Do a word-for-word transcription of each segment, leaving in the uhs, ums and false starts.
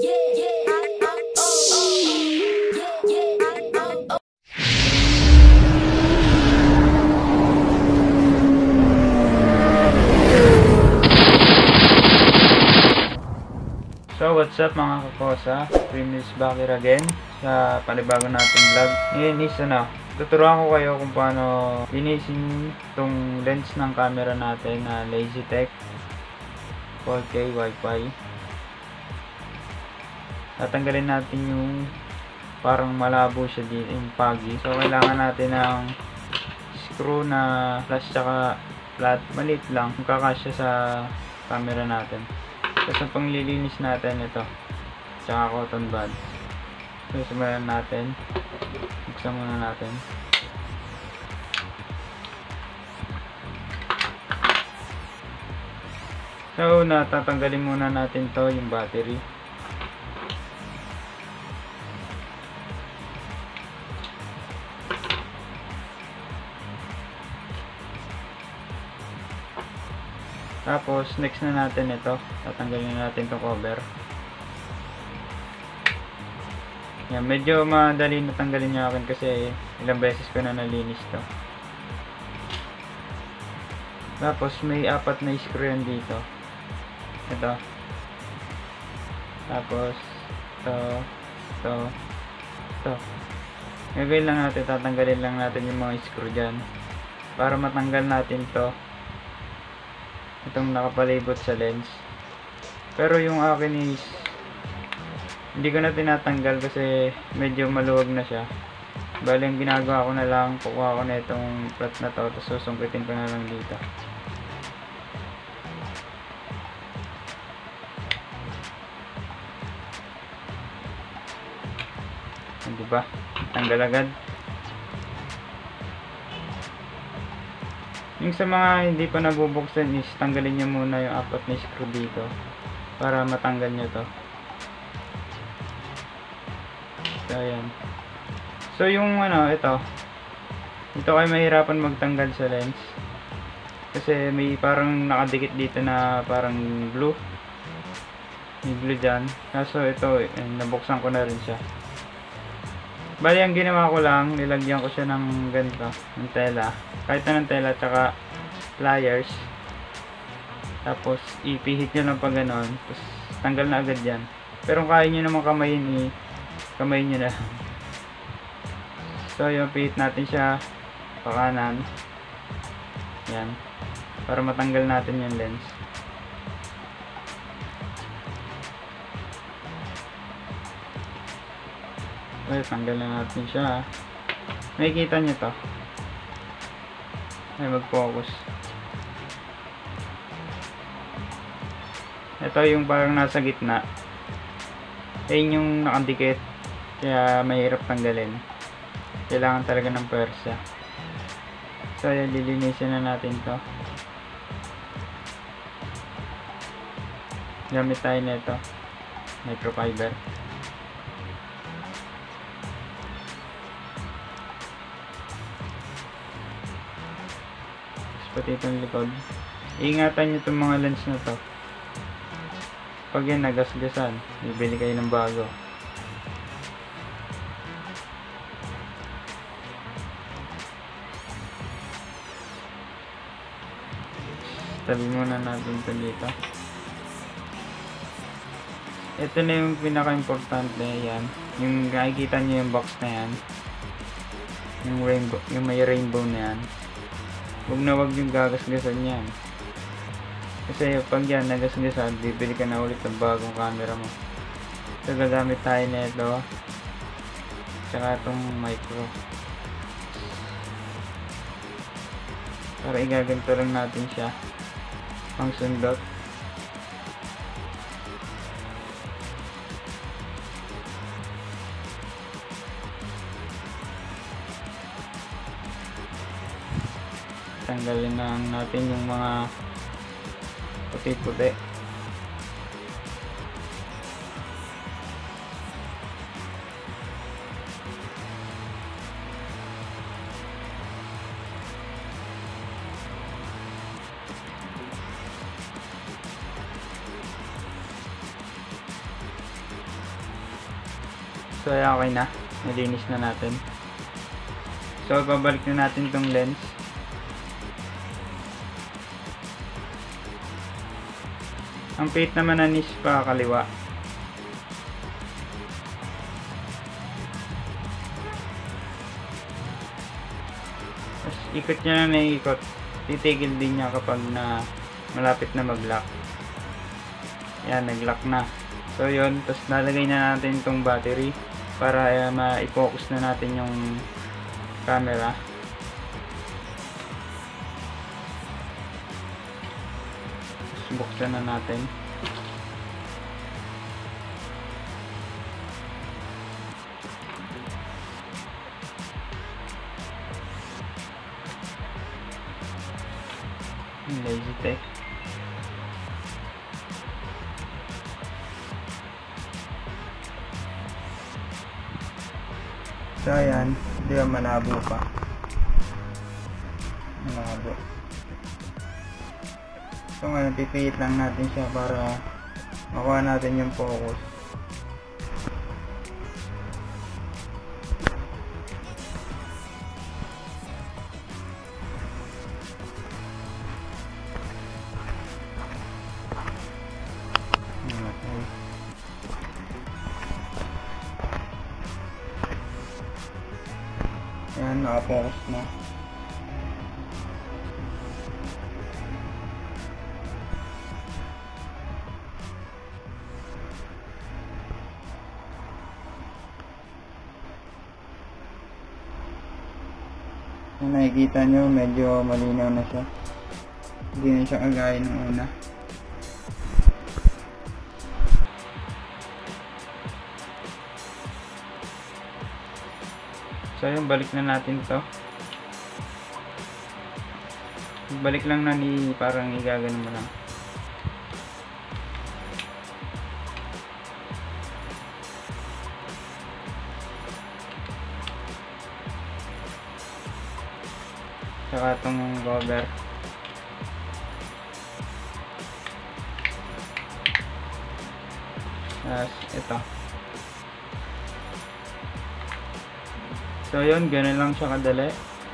So what's up mga kakosa, Dream is back here again sa panibago nating vlog. Ngayon is ano, tuturuan ko kayo kung paano linisin itong lens ng camera natin na LazyTech four K Wi-Fi. Tatanggalin natin yung parang malabo siya dito, yung foggy. So kailangan natin ng screw na flash tsaka flat, maliit lang, kakasya sa camera natin. Tapos ang panglilinis natin ito, tsaka cotton buds. So simulan natin, buksan muna natin. So natatanggalin muna natin to yung battery. Tapos next na natin ito, tatanggalin na natin itong cover. Yan, medyo madali na tanggalin niya akin kasi ilang beses ko na nalinis to. Tapos may apat na screw yan dito. Ito. Tapos ito, ito, ito. Gagawin lang natin, tatanggalin lang natin yung mga screw dyan para matanggal natin to, itong nakapalibot sa lens. Pero yung akin is hindi ko na tinatanggal kasi medyo maluwag na siya. Bali ang ginagawa ko na lang, kukuha ko na itong flat na to, tapos susungkitin ko na lang dito. Hindi ba? Tanggal agad. Yung sa mga hindi pa nabubuksan is tanggalin nyo muna yung apat na screw dito para matanggal nyo to. So ayan. So yung ano, ito ito kayo mahirapan magtanggal sa lens kasi may parang nakadikit dito na parang glue, may glue dyan. Kaso ito, eh, nabuksan ko na rin siya. Bali ang ginawa ko lang, nilagyan ko siya ng ganito, ng tela, kahit na ng tela tsaka pliers. Tapos ipihit nyo lang pa ganon, tapos tanggal na agad yan. Pero kung kaya nyo naman kamayin, i kamayin nyo na. So yung pihit natin siya pa kanan, yan, para matanggal natin yung lens. Okay, tanggal na natin siya. Makikita nyo to. Ay, mag-focus. Ito yung parang nasa gitna. Ayun yung nakadikit. Kaya mahirap tanggalin. Kailangan talaga ng pwersa. So, ayan, lilinisin na natin to. Gamit tayo nito, microfiber. Pati itong likod. Iingatan nyo itong mga lens na to. Pag yan nagasgasan, bibili kayo ng bago. Tabi muna natin ito dito. Ito na yung pinaka-importante. Yan, yung nakikita nyo yung box na yan, yung rainbow, yung may rainbow na yan. Huwag na huwag yung gagasgasan yan. Kasi pag yan nagasgasan, bibili ka na ulit ng bagong camera mo. So gagamit tayo na ito, tsaka itong micro, para igaganto lang natin siya pang sundot. Tanggalin na natin yung mga puti-puti. So ayan, okay na. Nalinis na natin. So babalik na natin tong lens. Ang plate naman na is pa kaliwa. Tapos ikot niya na naiikot. Titigil din niya kapag na malapit na mag-lock. Yan, nag-lock na. So yun, tapos nalagay na natin itong battery para uh, ma-focus na natin yung camera. Buksan na natin. Lazy tech. So ayan, hindi ba malabo pa? Malabo. So ngayon, pipihit lang natin siya para makuha natin yung focus. Okay. Ayan, naka-focus na. Kung nakikita nyo, medyo malinaw na siya. Hindi na siya kagaya ng una. So yung balik na natin to. Balik lang na ni parang igagano mo lang. Saka itong cover. Tapos ito. So yun, ganun lang siya kadali.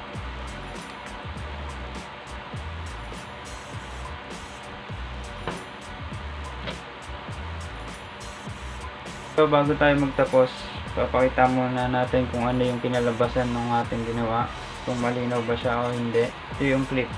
So bago tayo magtapos, papakita muna natin kung ano yung kinalabasan ng ating ginawa. Kung malinaw ba siya o hindi. Ito yung clip.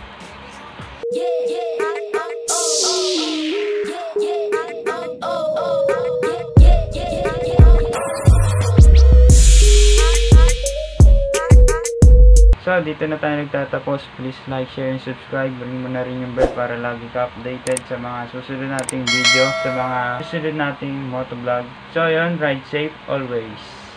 So dito na tayo nagtatapos. Please like, share, and subscribe. Ring mo na rin yung bell para lagi ka updated sa mga susunod nating video, sa mga susunod nating motovlog. So yun, ride safe always.